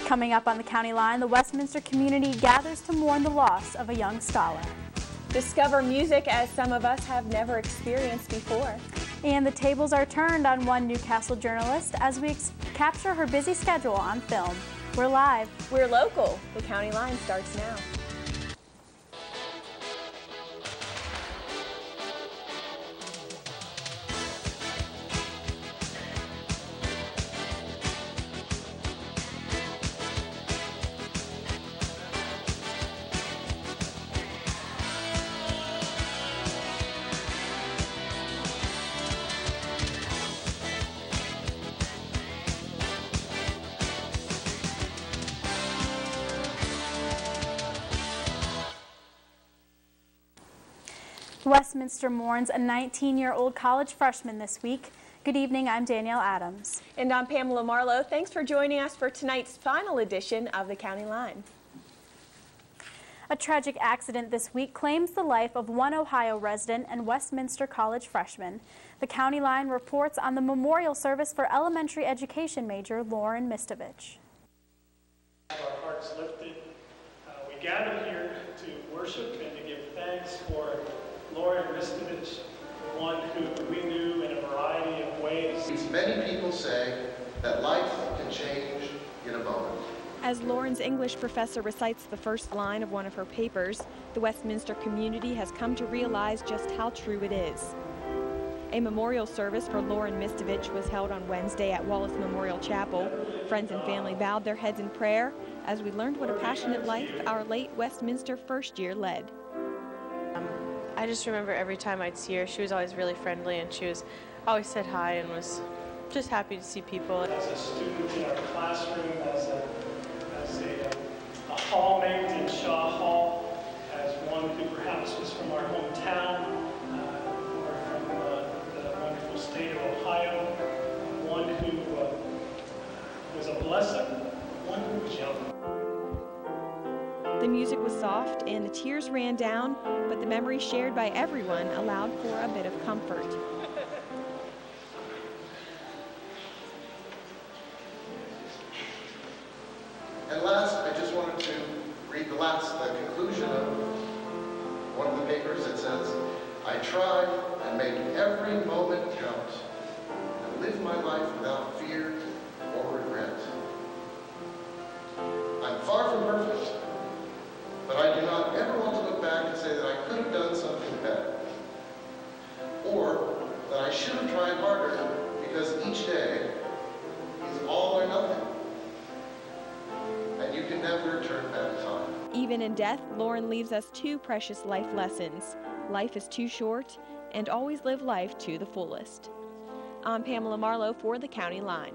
Coming up on the County Line, the Westminster community gathers to mourn the loss of a young scholar. Discover music as some of us have never experienced before. And the tables are turned on one Newcastle journalist as we capture her busy schedule on film. We're live. We're local. The County Line starts now. Westminster mourns a 19-year-old college freshman this week. Good evening, I'm Danielle Adams. And I'm Pamela Marlowe. Thanks for joining us for tonight's final edition of the County Line. A tragic accident this week claims the life of one Ohio resident and Westminster College freshman. The County Line reports on the memorial service for elementary education major Lauren Mistovich. Our hearts lifted. We gather here to worship and to give thanks for Lauren Mistovich, one who we knew in a variety of ways. Many people say that life can change in a moment. As Lauren's English professor recites the first line of one of her papers, the Westminster community has come to realize just how true it is. A memorial service for Lauren Mistovich was held on Wednesday at Wallace Memorial Chapel. Friends and family bowed their heads in prayer as we learned what a passionate life our late Westminster first year led. I just remember every time I'd see her, she was always really friendly, and she always said hi and was just happy to see people. As a student in our classroom, as a hallmate in Shaw Hall, as one who perhaps was from our hometown, or from the wonderful state of Ohio, one who was a blessing, one who was young. The music was soft and the tears ran down, but the memories shared by everyone allowed for a bit of comfort. And last, I just wanted to read the conclusion of one of the papers that says, I tried and make every moment count and live my life without fear or regret. I'm far from perfect, but I do not ever want to look back and say that I could have done something better, or that I should have tried harder, because each day is all or nothing, and you can never turn back time. Even in death, Lauren leaves us two precious life lessons. Life is too short, and always live life to the fullest. I'm Pamela Marlowe for the County Line.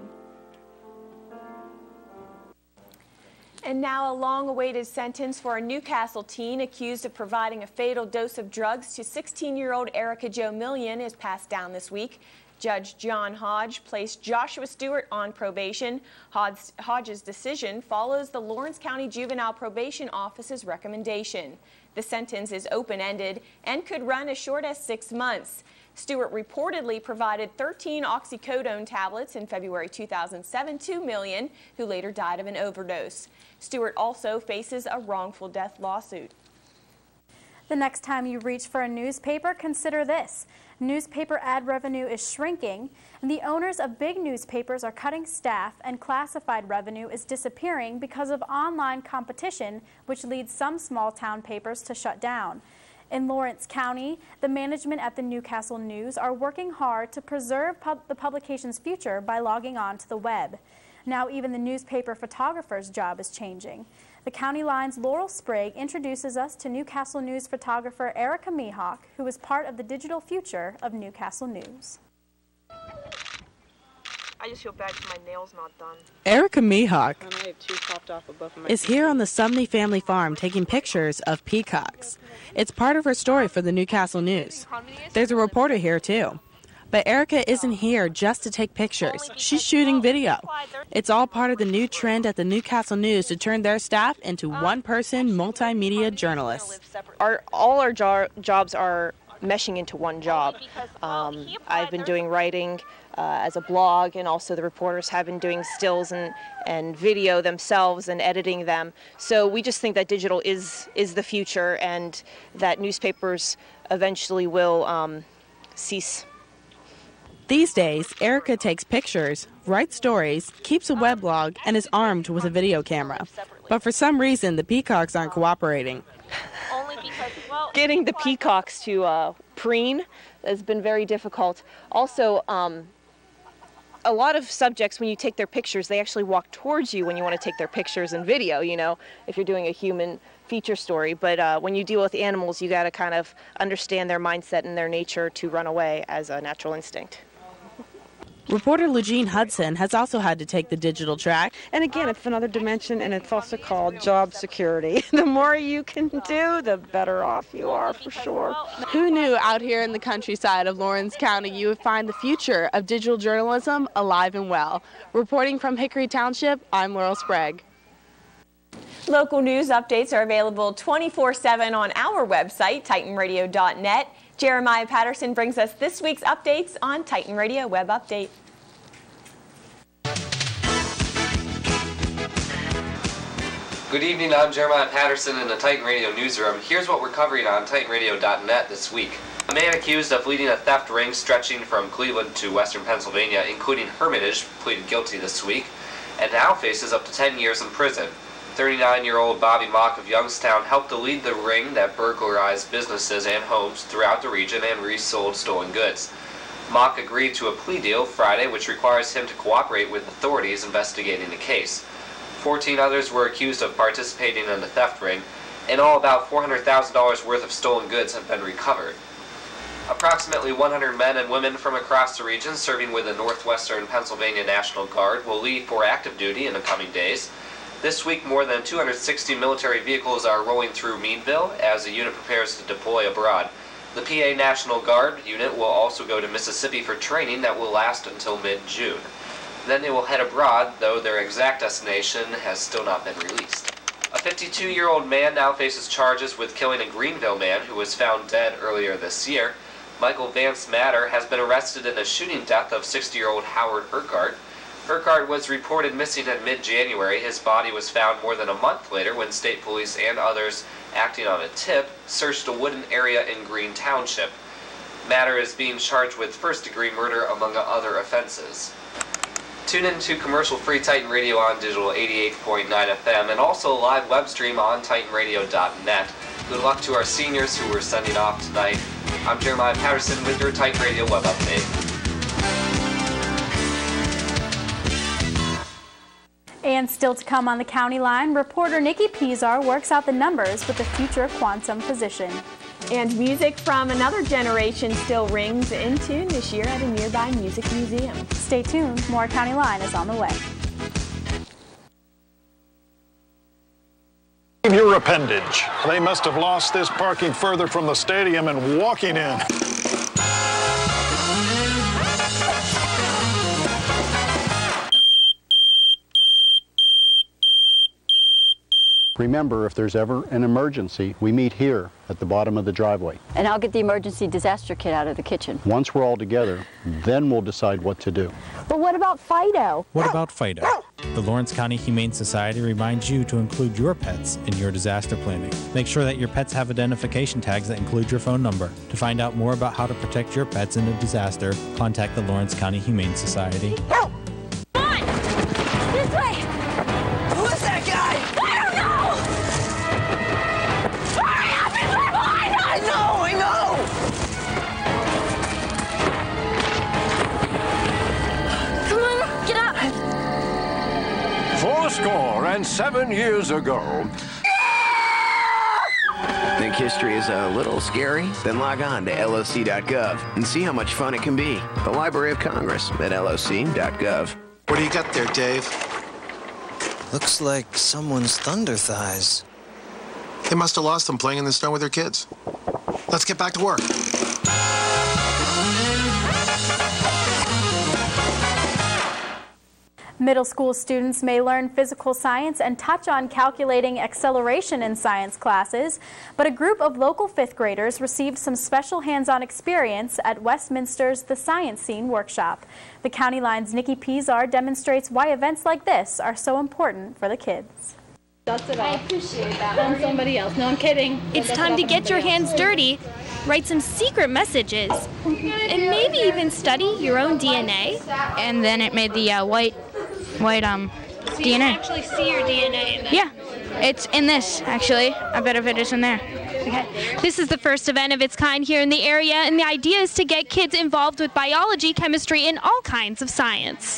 And now a long-awaited sentence for a Newcastle teen accused of providing a fatal dose of drugs to 16-year-old Erica Jo Million is passed down this week. Judge John Hodge placed Joshua Stewart on probation. Hodge's decision follows the Lawrence County Juvenile Probation Office's recommendation. The sentence is open-ended and could run as short as 6 months. Stewart reportedly provided 13 oxycodone tablets in February 2007 to Million, who later died of an overdose. Stewart also faces a wrongful death lawsuit. The next time you reach for a newspaper, consider this. Newspaper ad revenue is shrinking, and the owners of big newspapers are cutting staff, and classified revenue is disappearing because of online competition, which leads some small-town papers to shut down. In Lawrence County, the management at the Newcastle News are working hard to preserve the publication's future by logging on to the web. Now even the newspaper photographer's job is changing. The County Line's Laurel Sprague introduces us to Newcastle News photographer Erica Mihawk, who is part of the digital future of Newcastle News. I just feel bad because my nail's not done. Erica Mihawk I have two popped off of both of my is here on the Sumney family farm taking pictures of peacocks. It's part of her story for the Newcastle News. There's a reporter here too. But Erica isn't here just to take pictures. She's shooting video. It's all part of the new trend at the Newcastle News to turn their staff into one-person multimedia journalists. all our jobs are meshing into one job. I've been doing writing as a blog, and also the reporters have been doing stills and video themselves and editing them. So we just think that digital is the future, and that newspapers eventually will cease. These days, Erica takes pictures, writes stories, keeps a weblog, and is armed with a video camera. But for some reason, the peacocks aren't cooperating. Getting the peacocks to preen has been very difficult. Also, a lot of subjects, when you take their pictures, they actually walk towards you when you want to take their pictures and video, you know, if you're doing a human feature story. But when you deal with animals, you got to kind of understand their mindset and their nature to run away as a natural instinct. Reporter Lugene Hudson has also had to take the digital track. And again, it's another dimension, and it's also called job security. The more you can do, the better off you are, for sure. Who knew out here in the countryside of Lawrence County you would find the future of digital journalism alive and well? Reporting from Hickory Township, I'm Laurel Sprague. Local news updates are available 24/7 on our website, titanradio.net. Jeremiah Patterson brings us this week's updates on Titan Radio Web Update. Good evening, I'm Jeremiah Patterson in the Titan Radio newsroom. Here's what we're covering on titanradio.net this week. A man accused of leading a theft ring stretching from Cleveland to western Pennsylvania, including Hermitage, pleaded guilty this week and now faces up to 10 years in prison. 39-year-old Bobby Mock of Youngstown helped to lead the ring that burglarized businesses and homes throughout the region and resold stolen goods. Mock agreed to a plea deal Friday, which requires him to cooperate with authorities investigating the case. 14 others were accused of participating in the theft ring. In all, about $400,000 worth of stolen goods have been recovered. Approximately 100 men and women from across the region serving with the Northwestern Pennsylvania National Guard will leave for active duty in the coming days. This week, more than 260 military vehicles are rolling through Meadville as the unit prepares to deploy abroad. The PA National Guard unit will also go to Mississippi for training that will last until mid-June. Then they will head abroad, though their exact destination has still not been released. A 52-year-old man now faces charges with killing a Greenville man who was found dead earlier this year. Michael Vance Matter has been arrested in the shooting death of 60-year-old Howard Urquhart. Urquhart was reported missing in mid-January. His body was found more than a month later when state police and others acting on a tip searched a wooded area in Green Township. Matter is being charged with first-degree murder among other offenses. Tune in to commercial-free Titan Radio on digital 88.9 FM and also live web stream on titanradio.net. Good luck to our seniors who are sending off tonight. I'm Jeremiah Patterson with your Titan Radio Web Update. And still to come on the county line, reporter Nikki Pizar works out the numbers with the future quantum physician. And music from another generation still rings in tune this year at a nearby music museum. Stay tuned, more County Line is on the way. Your appendage. They must have lost this parking further from the stadium and walking in. Remember, if there's ever an emergency, we meet here at the bottom of the driveway. And I'll get the emergency disaster kit out of the kitchen. Once we're all together, then we'll decide what to do. But what about Fido? What about Fido? The Lawrence County Humane Society reminds you to include your pets in your disaster planning. Make sure that your pets have identification tags that include your phone number. To find out more about how to protect your pets in a disaster, contact the Lawrence County Humane Society. Come on! This way! Who is that guy? I don't know! Hurry up and we're behind us! I know! Come on, get up! 407 years ago. Think history is a little scary? Then log on to LOC.gov and see how much fun it can be. The Library of Congress at LOC.gov. What do you got there, Dave? Looks like someone's thunder thighs. They must have lost them playing in the snow with their kids. Let's get back to work. Middle school students may learn physical science and touch on calculating acceleration in science classes, but a group of local 5th graders received some special hands-on experience at Westminster's The Science Scene workshop. The County Line's Nikki Pizar demonstrates why events like this are so important for the kids. I appreciate that. On somebody else. No, I'm kidding. It's time to get your hands dirty, write some secret messages, and maybe even study your own DNA. And then it made the white So you DNA. can actually see your DNA in that. Yeah, it's in this, actually. I bet if it is in there. Okay. This is the first event of its kind here in the area, and the idea is to get kids involved with biology, chemistry, and all kinds of science.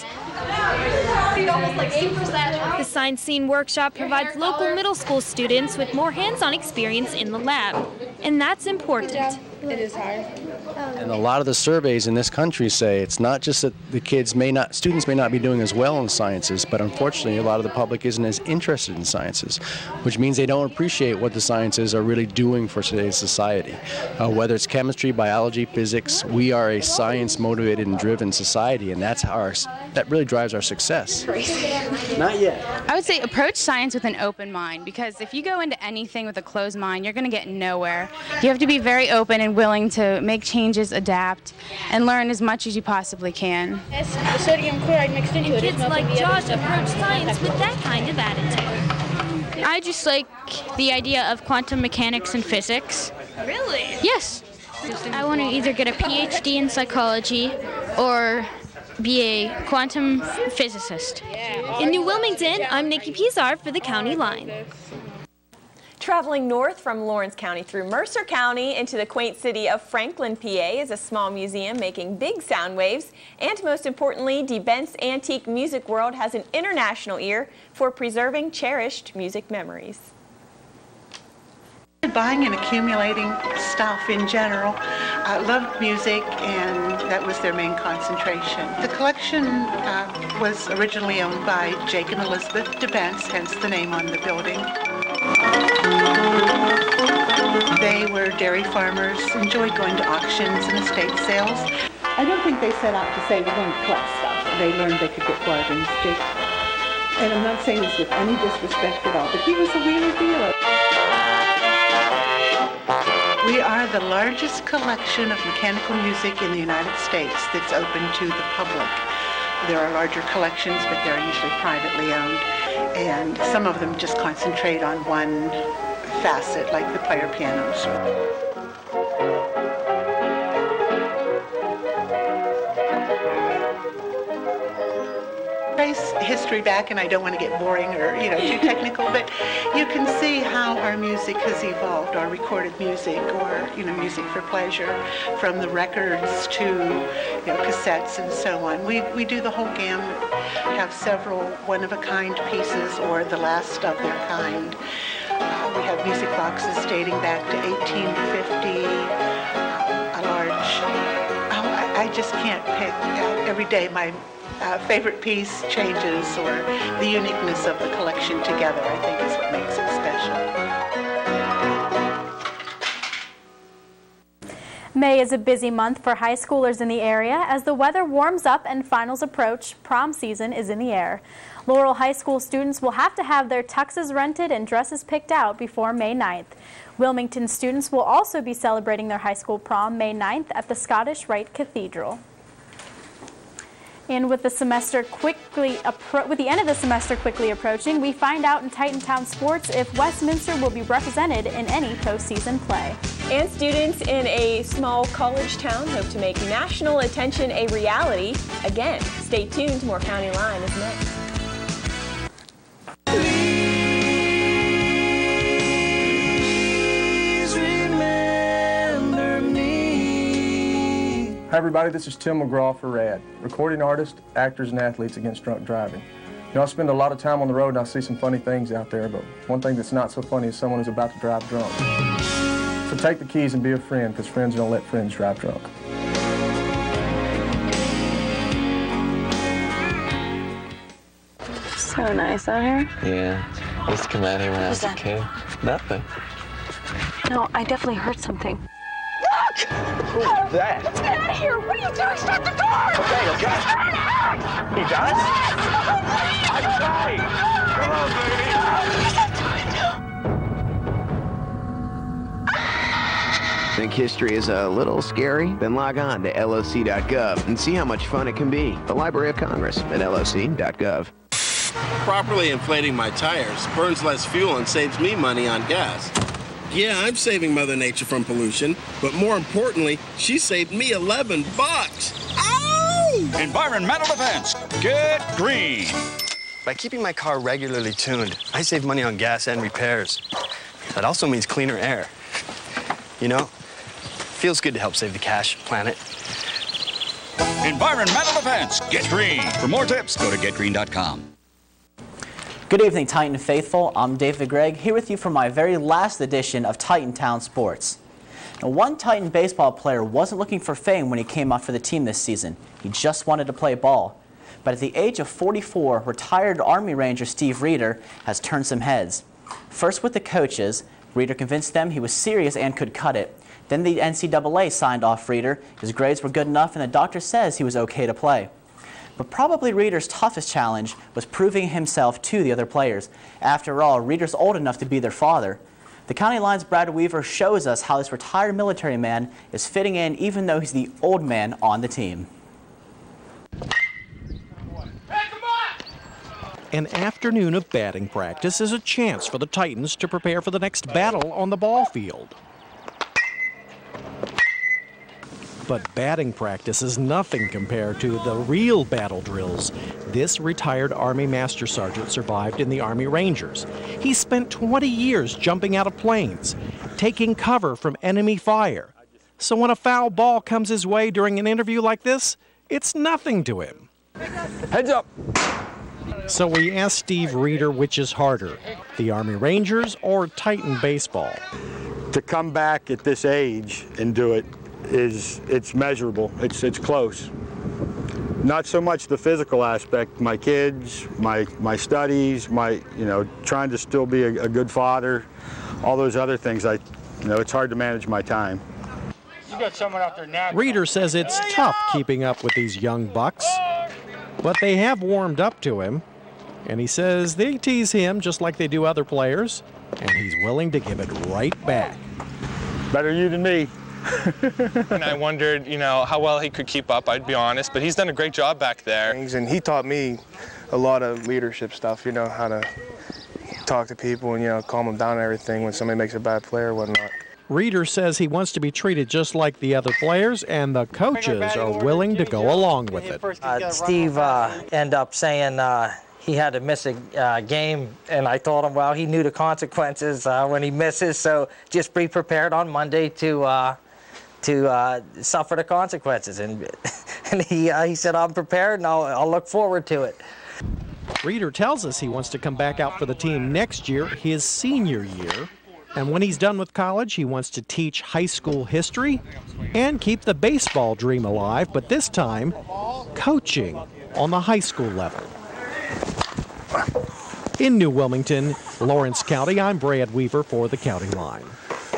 The Science Scene workshop provides local middle school students with more hands-on experience in the lab, and that's important. It is hard. And a lot of the surveys in this country say it's not just that the students may not be doing as well in sciences, but unfortunately a lot of the public isn't as interested in sciences, which means they don't appreciate what the sciences are really doing for today's society. Whether it's chemistry, biology, physics, we are a science-motivated and driven society, and that really drives our success. Not yet. I would say approach science with an open mind, because if you go into anything with a closed mind, you're going to get nowhere. You have to be very open and willing to make changes, adapt, and learn as much as you possibly can. The sodium chloride mixed into it. Kids like Josh approach science with that kind of attitude. I just like the idea of quantum mechanics and physics. Really? Yes. I want to either get a PhD in psychology or be a quantum physicist. In New Wilmington, I'm Nikki Pizar for the County Line. Traveling north from Lawrence County through Mercer County into the quaint city of Franklin, PA is a small museum making big sound waves. And most importantly, DeBent's Antique Music World has an international ear for preserving cherished music memories. Buying and accumulating stuff in general, loved music, and that was their main concentration. The collection was originally owned by Jake and Elizabeth DeBent's, hence the name on the building. They were dairy farmers, enjoyed going to auctions and estate sales. I don't think they set out to say we're going to collect stuff. They learned they could get bargains. Jake, and I'm not saying this with any disrespect at all, but he was a wheeler dealer. We are the largest collection of mechanical music in the United States that's open to the public. There are larger collections, but they're usually privately owned, and some of them just concentrate on one facet, like the player pianos. Trace history back, and I don't want to get boring or too technical, but you can see how our music has evolved, our recorded music, or music for pleasure, from the records to cassettes and so on. We do the whole gamut, have several one-of-a-kind pieces or the last of their kind. We have music boxes dating back to 1850, a large, I just can't pick. Every day my favorite piece changes, or the uniqueness of the collection together, I think, is what makes it special. May is a busy month for high schoolers in the area. As the weather warms up and finals approach, prom season is in the air. Laurel High School students will have to have their tuxes rented and dresses picked out before May 9th. Wilmington students will also be celebrating their high school prom May 9th at the Scottish Rite Cathedral. And with the end of the semester quickly approaching, we find out in Titantown sports if Westminster will be represented in any postseason play. And students in a small college town hope to make national attention a reality. Again, stay tuned. More County Line is next. Hi everybody, this is Tim McGraw for RAD, recording artists, actors, and athletes against drunk driving. I spend a lot of time on the road and I see some funny things out there, but one thing that's not so funny is someone who's about to drive drunk. So take the keys and be a friend, because friends don't let friends drive drunk. So nice out here. Yeah, I used to come out here when I was a kid. Nothing. No, I definitely heard something. fuck? Who was that? Get out of here! What are you doing? Stop the door! Okay, okay. Turn out! He does? I'm trying. Come on, baby. Think history is a little scary? Then log on to LOC.gov and see how much fun it can be. The Library of Congress at LOC.gov. Properly inflating my tires burns less fuel and saves me money on gas. Yeah, I'm saving Mother Nature from pollution, but more importantly, she saved me 11 bucks. Ow! Environmental defense. Get green. By keeping my car regularly tuned, I save money on gas and repairs. That also means cleaner air. You know, feels good to help save the cash, planet. Environmental defense. Get green. For more tips, go to getgreen.com. Good evening, Titan faithful. I'm David Gregg, here with you for my very last edition of Titan Town Sports. Now, one Titan baseball player wasn't looking for fame when he came out for the team this season. He just wanted to play ball. But at the age of 44, retired Army Ranger Steve Reeder has turned some heads. First with the coaches, Reeder convinced them he was serious and could cut it. Then the NCAA signed off Reeder. His grades were good enough and the doctor says he was okay to play. But probably Reeder's toughest challenge was proving himself to the other players. After all, Reeder's old enough to be their father. The County Line's Brad Weaver shows us how this retired military man is fitting in even though he's the old man on the team. An afternoon of batting practice is a chance for the Titans to prepare for the next battle on the ball field. But batting practice is nothing compared to the real battle drills. This retired Army Master Sergeant survived in the Army Rangers. He spent 20 years jumping out of planes, taking cover from enemy fire. So when a foul ball comes his way during an interview like this, it's nothing to him. Heads up. So we asked Steve Reeder which is harder, the Army Rangers or Titan baseball. To come back at this age and do it, it's measurable, it's close. Not so much the physical aspect, my kids, my studies, trying to still be a good father, all those other things, it's hard to manage my time. You got someone out there now. Reeder says it's tough keeping up with these young bucks, but they have warmed up to him, and he says they tease him just like they do other players, and he's willing to give it right back. Better you than me. And I wondered, how well he could keep up, I'd be honest, but he's done a great job back there. And he taught me a lot of leadership stuff, how to talk to people and, calm them down and everything when somebody makes a bad play or whatnot. Reeder says he wants to be treated just like the other players, and the coaches are willing to go along with it. Steve ended up saying he had to miss a game, and I told him, well, he knew the consequences when he misses, so just be prepared on Monday to suffer the consequences. And he said, I'm prepared and I'll look forward to it. Reeder tells us he wants to come back out for the team next year, his senior year. And when he's done with college, he wants to teach high school history and keep the baseball dream alive, but this time, coaching on the high school level. In New Wilmington, Lawrence County, I'm Brad Weaver for the County Line.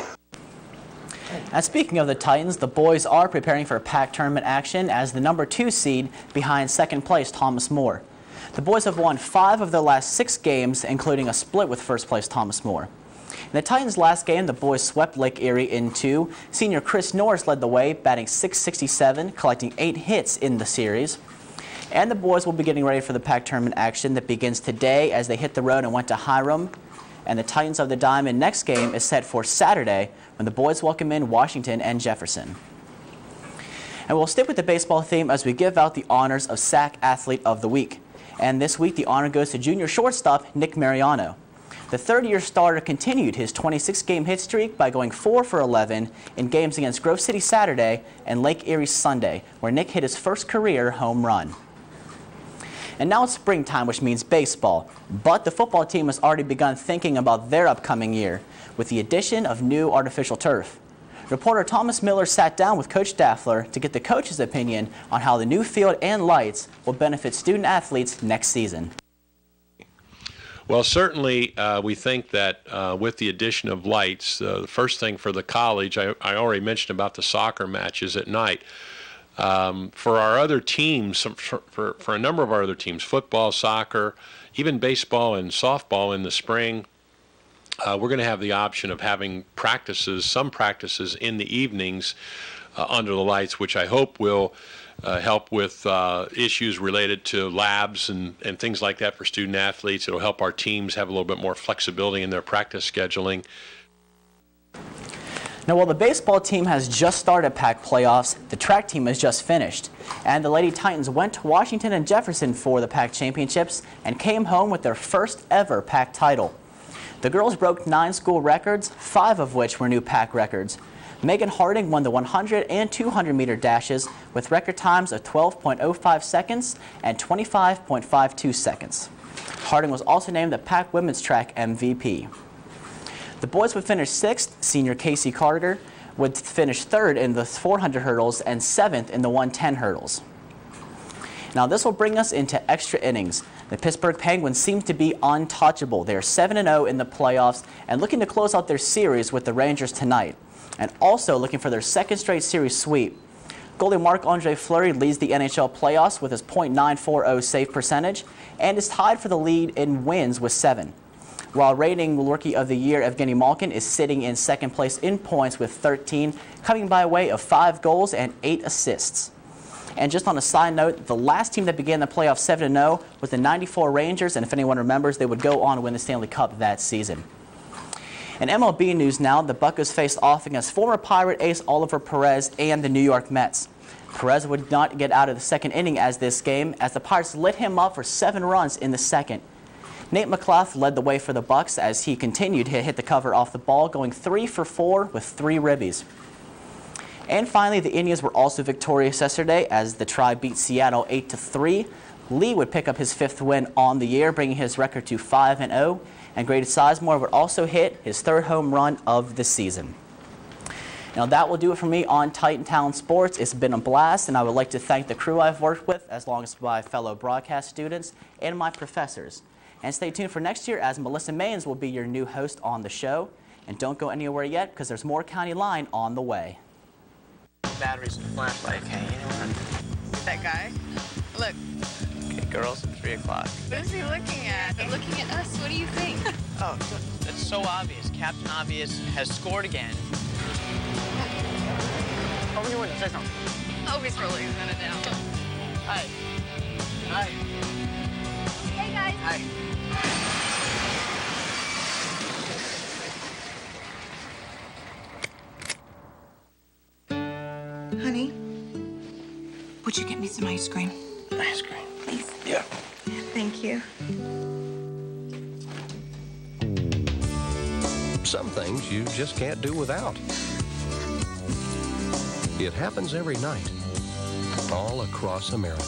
And speaking of the Titans, the boys are preparing for PAC tournament action as the #2 seed behind second place Thomas More. The boys have won 5 of their last 6 games, including a split with first place Thomas More. In the Titans' last game, the boys swept Lake Erie in 2. Senior Chris Norris led the way, batting .667, collecting 8 hits in the series. And the boys will be getting ready for the PAC tournament action that begins today as they hit the road and went to Hiram. And the Titans of the Diamond next game is set for Saturday when the boys welcome in Washington and Jefferson. And we'll stick with the baseball theme as we give out the honors of SAC Athlete of the Week. And this week the honor goes to junior shortstop Nick Mariano. The third-year starter continued his 26-game hit streak by going 4 for 11 in games against Grove City Saturday and Lake Erie Sunday, where Nick hit his first career home run. And now it's springtime, which means baseball. But the football team has already begun thinking about their upcoming year with the addition of new artificial turf. Reporter Thomas Miller sat down with Coach Daffler to get the coach's opinion on how the new field and lights will benefit student athletes next season. Well, certainly we think that with the addition of lights, the first thing for the college, I already mentioned about the soccer matches at night. For our other teams, for a number of our other teams, football, soccer, even baseball and softball in the spring, we're going to have the option of having practices, some practices in the evenings under the lights, which I hope will help with issues related to labs and things like that for student athletes. It'll help our teams have a little bit more flexibility in their practice scheduling. Now, while the baseball team has just started PAC playoffs, the track team has just finished. And the Lady Titans went to Washington and Jefferson for the PAC championships and came home with their first ever PAC title. The girls broke 9 school records, 5 of which were new PAC records. Megan Harding won the 100 and 200 meter dashes with record times of 12.05 seconds and 25.52 seconds. Harding was also named the PAC women's track MVP. The boys would finish 6th. Senior Casey Carter would finish 3rd in the 400 hurdles and 7th in the 110 hurdles. Now this will bring us into extra innings. The Pittsburgh Penguins seem to be untouchable. They are 7-0 in the playoffs and looking to close out their series with the Rangers tonight, and also looking for their 2nd straight series sweep. Goalie Marc-Andre Fleury leads the NHL playoffs with his .940 save percentage and is tied for the lead in wins with 7. While reigning Rookie of the Year Evgeny Malkin is sitting in 2nd place in points with 13, coming by way of 5 goals and 8 assists. And just on a side note, the last team that began the playoffs 7-0 was the '94 Rangers, and if anyone remembers, they would go on to win the Stanley Cup that season. In MLB news now, the Buccos faced off against former Pirate ace Oliver Perez and the New York Mets. Perez would not get out of the 2nd inning as this game, as the Pirates lit him up for 7 runs in the 2nd. Nate McLaughlin led the way for the Bucks as he continued to hit the cover off the ball, going 3 for 4 with 3 ribbies. And finally, the Indians were also victorious yesterday as the Tribe beat Seattle 8-3. Lee would pick up his 5th win on the year, bringing his record to 5-0. And Grady Sizemore would also hit his 3rd home run of the season. Now that will do it for me on Titan Town Sports. It's been a blast, and I would like to thank the crew I've worked with, as long as my fellow broadcast students and my professors. And stay tuned for next year as Melissa Mayans will be your new host on the show. And don't go anywhere yet because there's more County Line on the way. Batteries and flashlight. Okay, you know what? That guy? Look. Okay, girls at 3 o'clock. What is he looking at? They're looking at us. What do you think? Oh, that's so obvious. Captain Obvious has scored again. Open your window, say something. Oh, he's really gonna down. Hi. Hi. Hey, guys. Hi. Honey, would you get me some ice cream? Ice cream? Please. Yeah. Thank you. Some things you just can't do without. It happens every night, all across America.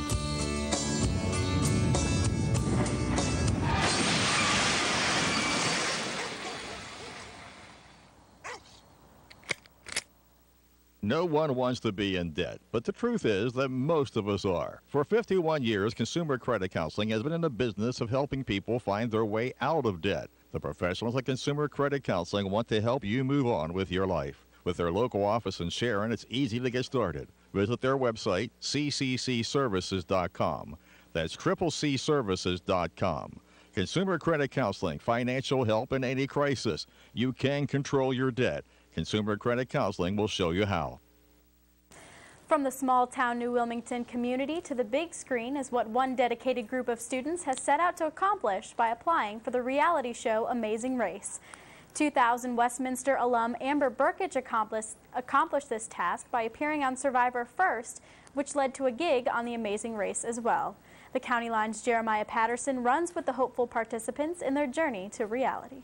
No one wants to be in debt, but the truth is that most of us are. For 51 years, Consumer Credit Counseling has been in the business of helping people find their way out of debt. The professionals at Consumer Credit Counseling want to help you move on with your life. With their local office in Sharon, it's easy to get started. Visit their website, cccservices.com. That's CCCservices.com. Consumer Credit Counseling, financial help in any crisis. You can control your debt. Consumer Credit Counseling will show you how. From the small-town New Wilmington community to the big screen is what one dedicated group of students has set out to accomplish by applying for the reality show Amazing Race. 2000 Westminster alum Amber Burkage accomplished this task by appearing on Survivor First, which led to a gig on The Amazing Race as well. The County Line's Jeremiah Patterson runs with the hopeful participants in their journey to reality.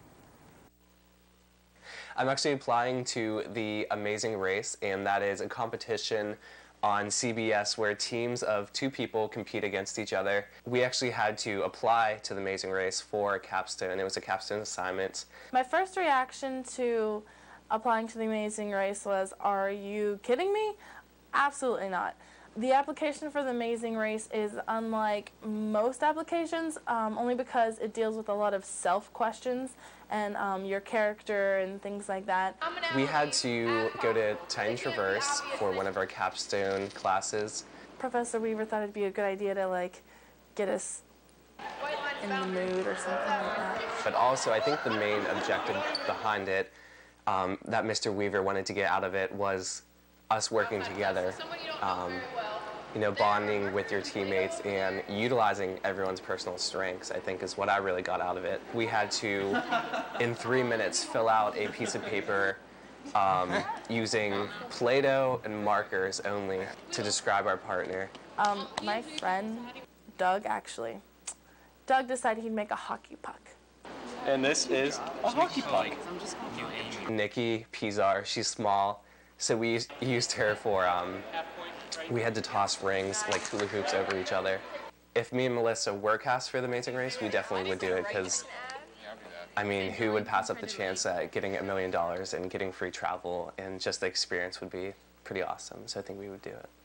I'm actually applying to The Amazing Race, and that is a competition on CBS where teams of 2 people compete against each other. We actually had to apply to The Amazing Race for a capstone. It was a capstone assignment. My first reaction to applying to The Amazing Race was, are you kidding me? Absolutely not. The application for the Amazing Race is unlike most applications, only because it deals with a lot of self-questions and your character and things like that. We had to go to Titan Traverse for one of our capstone classes. Professor Weaver thought it'd be a good idea to like get us in the mood or something like that. But also, I think the main objective behind it that Mr. Weaver wanted to get out of it was us working together, you know, bonding with your teammates and utilizing everyone's personal strengths, I think is what I really got out of it. We had to, in 3 minutes, fill out a piece of paper using Play-Doh and markers only to describe our partner. My friend, Doug, Doug decided he'd make a hockey puck. And this is a hockey puck. Nikki Pizar, she's small, so we used her for, we had to toss rings like hula hoops over each other. If me and Melissa were cast for the Amazing Race, we definitely would do it because, I mean, who would pass up the chance at getting $1 million and getting free travel, and just the experience would be pretty awesome, so I think we would do it.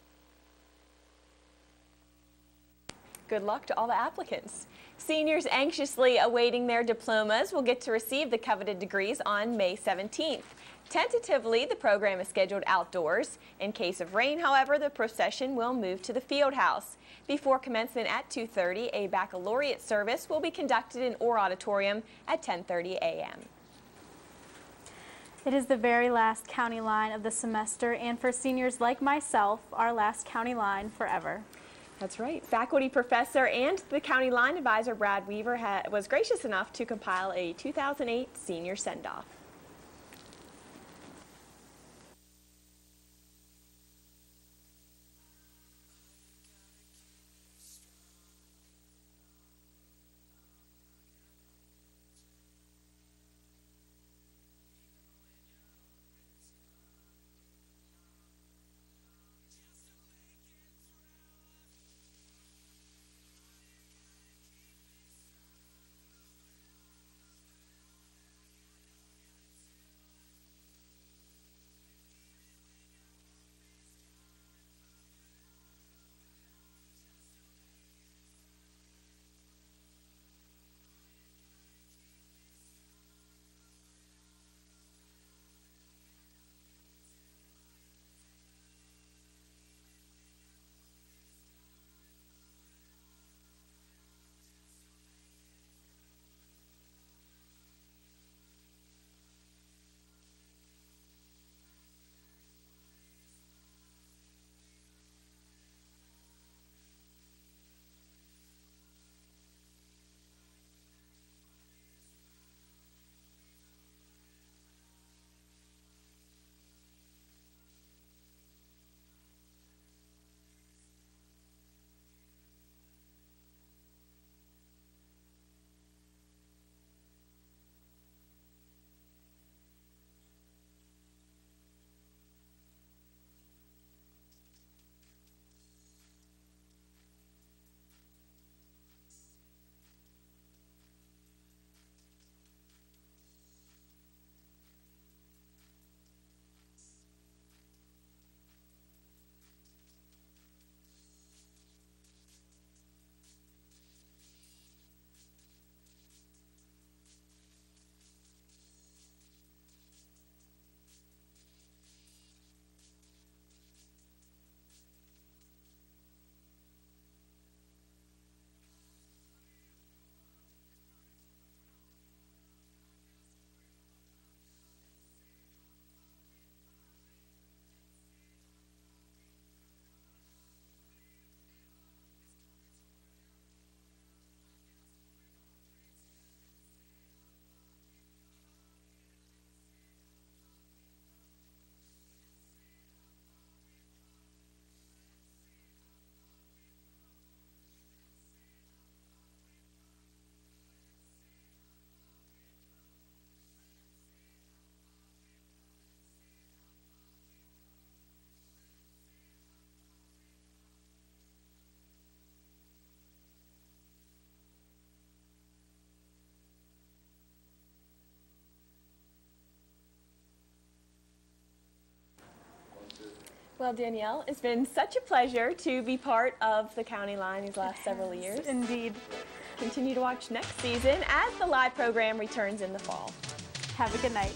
Good luck to all the applicants. Seniors anxiously awaiting their diplomas will get to receive the coveted degrees on May 17th. Tentatively, the program is scheduled outdoors. In case of rain, however, the procession will move to the field house. Before commencement at 2:30, a baccalaureate service will be conducted in Orr Auditorium at 10:30 a.m. It is the very last county line of the semester, and for seniors like myself, our last county line forever. That's right. Faculty professor and the county line advisor Brad Weaver was gracious enough to compile a 2008 senior send-off. Well, Danielle, it's been such a pleasure to be part of the County Line these last several years. Indeed. Continue to watch next season as the live program returns in the fall. Have a good night.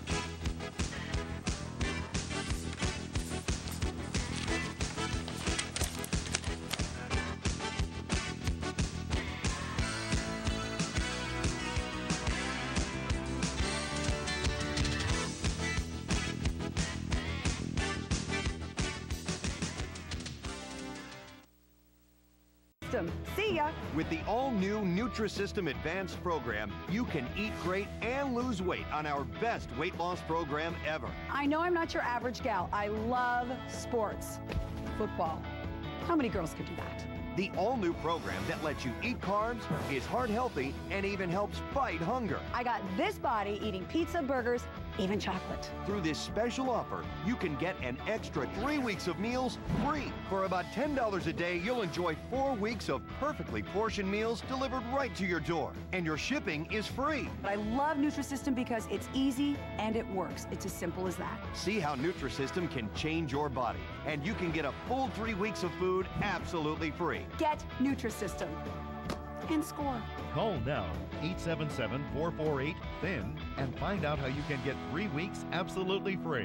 See ya! With the all-new Nutrisystem Advanced program, you can eat great and lose weight on our best weight loss program ever. I know I'm not your average gal. I love sports. Football. How many girls could do that? The all-new program that lets you eat carbs, is heart-healthy, and even helps fight hunger. I got this body eating pizza, burgers, even chocolate. Through this special offer, you can get an extra 3 weeks of meals free. For about $10 a day, you'll enjoy 4 weeks of perfectly portioned meals delivered right to your door. And your shipping is free. But I love Nutrisystem because it's easy and it works. It's as simple as that. See how Nutrisystem can change your body. And you can get a full 3 weeks of food absolutely free. Get Nutrisystem and score. Call now, 877-448-THIN, and find out how you can get 3 weeks absolutely free.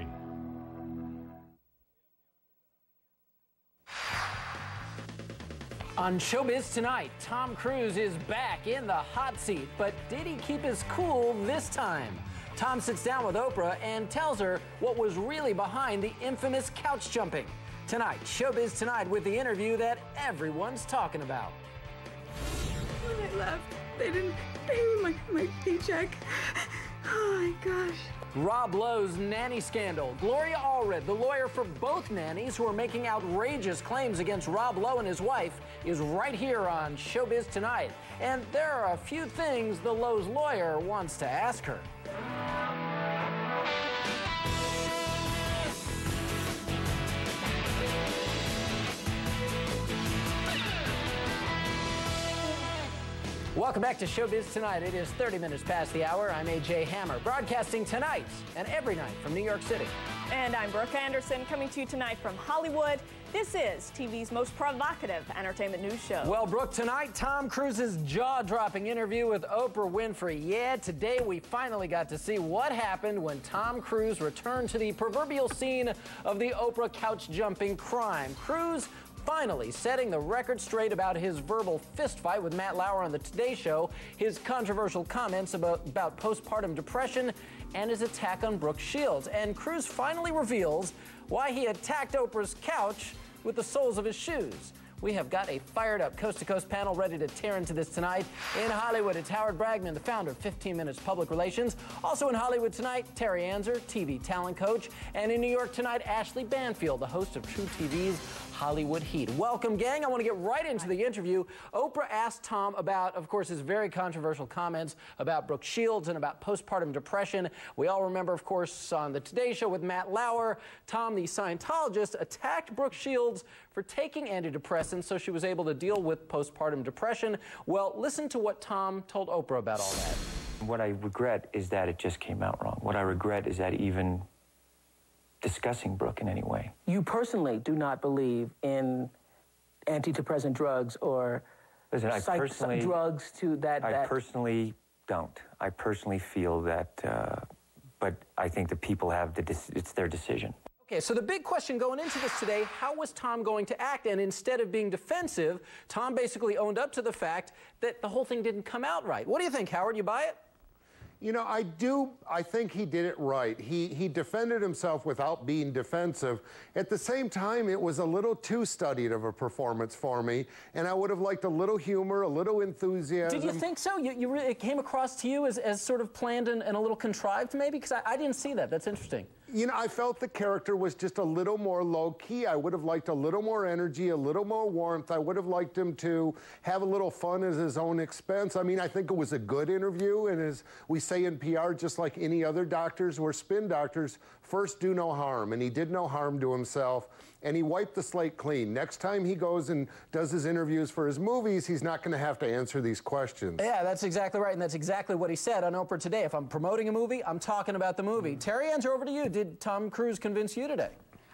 On Showbiz Tonight, Tom Cruise is back in the hot seat, but did he keep his cool this time? Tom sits down with Oprah and tells her what was really behind the infamous couch jumping. Tonight, Showbiz Tonight with the interview that everyone's talking about. When I left, they didn't pay me my paycheck. Oh my gosh. Rob Lowe's nanny scandal. Gloria Allred, the lawyer for both nannies who are making outrageous claims against Rob Lowe and his wife, is right here on Showbiz Tonight. And there are a few things the Lowe's lawyer wants to ask her. Welcome back to Showbiz Tonight. It is 30 minutes past the hour. I'm A.J. Hammer, broadcasting tonight and every night from New York City. And I'm Brooke Anderson, coming to you tonight from Hollywood. This is TV's most provocative entertainment news show. Well, Brooke, tonight, Tom Cruise's jaw-dropping interview with Oprah Winfrey. Yeah, today we finally got to see what happened when Tom Cruise returned to the proverbial scene of the Oprah couch-jumping crime. Cruise finally setting the record straight about his verbal fistfight with Matt Lauer on the Today Show, his controversial comments about postpartum depression, and his attack on Brooke Shields. And Cruise finally reveals why he attacked Oprah's couch with the soles of his shoes. We have got a fired-up coast-to-coast panel ready to tear into this tonight. In Hollywood, it's Howard Bragman, the founder of 15 Minutes Public Relations. Also in Hollywood tonight, Terry Anzer, TV talent coach. And in New York tonight, Ashley Banfield, the host of True TV's Hollywood Heat. Welcome, gang. I want to get right into the interview. Oprah asked Tom about, of course, his very controversial comments about Brooke Shields and about postpartum depression. We all remember, of course, on the Today Show with Matt Lauer, Tom, the Scientologist, attacked Brooke Shields for taking antidepressants so she was able to deal with postpartum depression. Well, listen to what Tom told Oprah about all that. What I regret is that it just came out wrong. What I regret is that even discussing Brooke in any way. You personally do not believe in antidepressant drugs or Listen, drugs to that... I personally don't. I personally feel that, but I think the people have, it's their decision. Okay, so the big question going into this today, how was Tom going to act? And instead of being defensive, Tom basically owned up to the fact that the whole thing didn't come out right. What do you think, Howard? You buy it? You know, I think he did it right. He defended himself without being defensive. At the same time, it was a little too studied of a performance for me, and I would have liked a little humor, a little enthusiasm. Did you think so? It came across to you as sort of planned and a little contrived, maybe? Because I didn't see that. That's interesting. You know, I felt the character was just a little more low-key. I would have liked a little more energy, a little more warmth. I would have liked him to have a little fun at his own expense. I mean, I think it was a good interview, and as we say in PR, just like any other doctors, we're spin doctors, first do no harm, and he did no harm to himself, and he wiped the slate clean. Next time he goes and does his interviews for his movies, he's not going to have to answer these questions. Yeah, that's exactly right, and that's exactly what he said on Oprah Today. If I'm promoting a movie, I'm talking about the movie. Terry Anzer, over to you. Did Tom Cruise convince you today?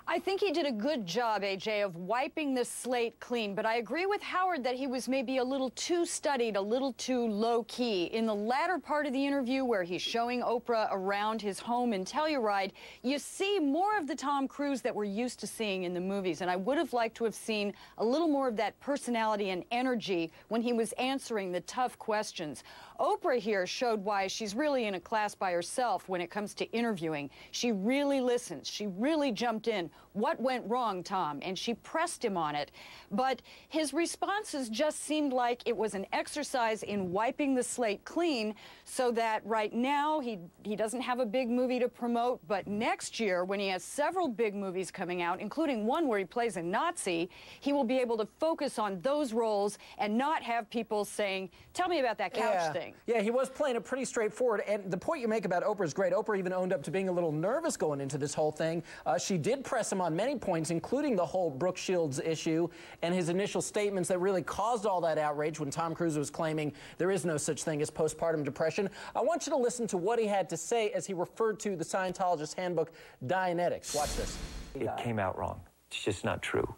I think he did a good job, AJ, of wiping the slate clean, but I agree with Howard that he was maybe a little too studied, a little too low-key. In the latter part of the interview where he's showing Oprah around his home in Telluride, you see more of the Tom Cruise that we're used to seeing in the movies, and I would have liked to have seen a little more of that personality and energy when he was answering the tough questions. Oprah here showed why she's really in a class by herself when it comes to interviewing. She really listens. She really jumped in. What went wrong, Tom? And she pressed him on it. But his responses just seemed like it was an exercise in wiping the slate clean so that right now he doesn't have a big movie to promote, but next year when he has several big movies coming out, including one where he plays a Nazi, he will be able to focus on those roles and not have people saying, tell me about that couch thing. Yeah, he was playing it pretty straightforward, and the point you make about Oprah is great. Oprah even owned up to being a little nervous going into this whole thing. She did press him on many points, including the whole Brooke Shields issue and his initial statements that really caused all that outrage when Tom Cruise was claiming there is no such thing as postpartum depression. I want you to listen to what he had to say as he referred to the Scientologist handbook, Dianetics. Watch this. It came out wrong. It's just not true.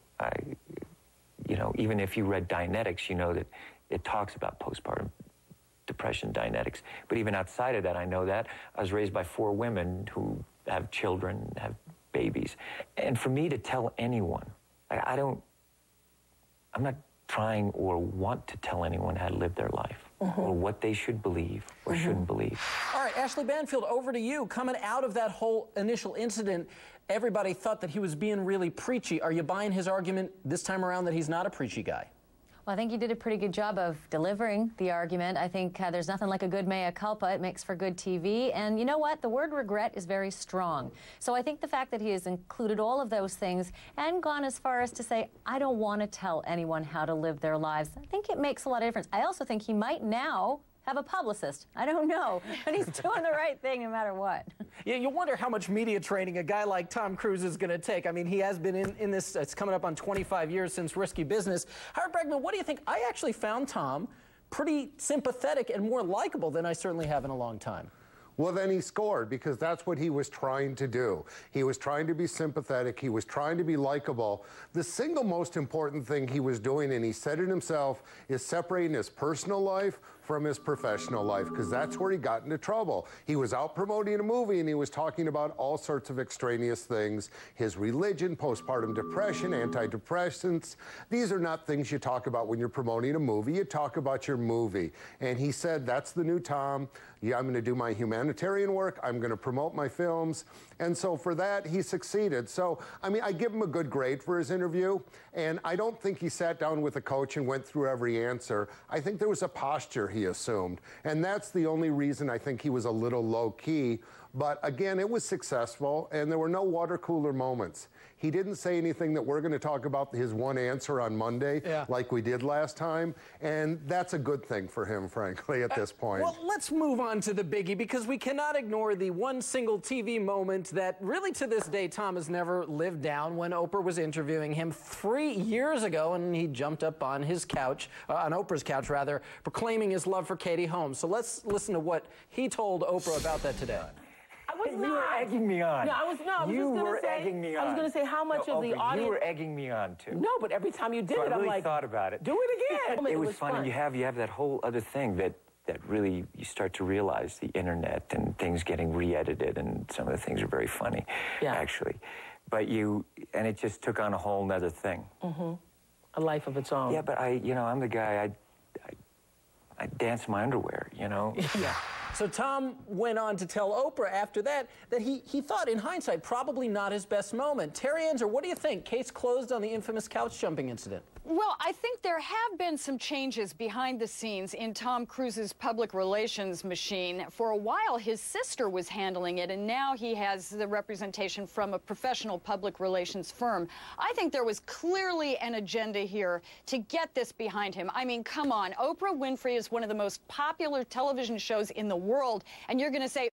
You know, even if you read Dianetics, you know that it talks about postpartum depression, Dianetics. But even outside of that, I know that. I was raised by 4 women who have children, have babies. And for me to tell anyone, I'm not trying or want to tell anyone how to live their life or what they should believe or shouldn't believe. All right, Ashley Banfield, over to you. Coming out of that whole initial incident, everybody thought that he was being really preachy. Are you buying his argument this time around that he's not a preachy guy? Well, I think he did a pretty good job of delivering the argument. I think there's nothing like a good mea culpa. It makes for good TV. And you know what? The word regret is very strong. So I think the fact that he has included all of those things and gone as far as to say, I don't want to tell anyone how to live their lives, I think it makes a lot of difference. I also think he might now have a publicist. I don't know, but he's doing the right thing no matter what. Yeah, you wonder how much media training a guy like Tom Cruise is going to take. I mean, he has been in this, it's coming up on 25 years since Risky Business. Howard Bregman, what do you think? I actually found Tom pretty sympathetic and more likable than I certainly have in a long time. Well, then he scored, because that's what he was trying to do. He was trying to be sympathetic. He was trying to be likable. The single most important thing he was doing, and he said it himself, is separating his personal life from his professional life, because that's where he got into trouble. He was out promoting a movie and he was talking about all sorts of extraneous things. His religion, postpartum depression, antidepressants. These are not things you talk about when you're promoting a movie. You talk about your movie. And he said, that's the new Tom. Yeah, I'm going to do my humanitarian work. I'm going to promote my films. And so for that, he succeeded. So, I mean, I give him a good grade for his interview. And I don't think he sat down with a coach and went through every answer. I think there was a posture he assumed. And that's the only reason I think he was a little low-key. But again, it was successful, and there were no water cooler moments. He didn't say anything that we're going to talk about his one answer on Monday like we did last time. And that's a good thing for him, frankly, at this point. Well, let's move on to the biggie, because we cannot ignore the one single TV moment that really to this day Tom has never lived down, when Oprah was interviewing him 3 years ago, and he jumped up on his couch, on Oprah's couch rather, proclaiming his love for Katie Holmes. So let's listen to what he told Oprah about that today. I was not. You were egging me on. No, I was not. You were egging me on. I was going to say how much of the audience. You were egging me on too. No, but every time you did it, I I'm really like, thought about it. Do it again. It was fun. And you have that whole other thing that really you start to realize, the internet and things getting re-edited, and some of the things are very funny, actually. But and it just took on a whole nother thing. A life of its own. Yeah, but I'm the guy. I dance in my underwear, you know. Yeah. So Tom went on to tell Oprah after that he thought, in hindsight, probably not his best moment. Terry Anzer, what do you think? Case closed on the infamous couch jumping incident. Well, I think there have been some changes behind the scenes in Tom Cruise's public relations machine. For a while, his sister was handling it, and now he has the representation from a professional public relations firm. I think there was clearly an agenda here to get this behind him. I mean, come on. Oprah Winfrey is one of the most popular television shows in the world, and you're going to say,